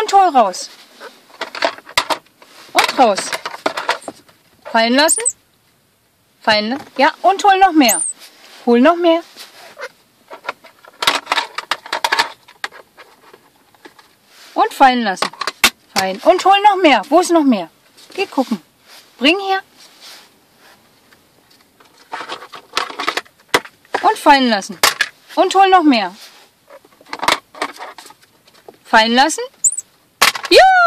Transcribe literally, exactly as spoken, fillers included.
Und hol raus. Und raus. Fallen lassen. Fallen lassen. Ja, und hol noch mehr. Hol noch mehr. Und fallen lassen. Fein. Und hol noch mehr. Wo ist noch mehr? Geh gucken. Bring her. Und fallen lassen. Und hol noch mehr. Fallen lassen. Juhu!